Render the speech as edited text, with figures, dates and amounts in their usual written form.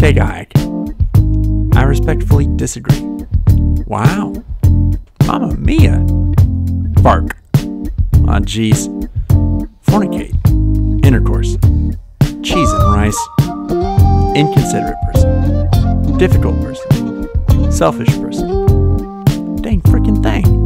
Take a hike. I respectfully disagree. Wow. Mamma mia. Bark. Aw, jeez. Fornicate. Intercourse. Cheese and rice. Inconsiderate person. Difficult person. Selfish person. Dang frickin' thing.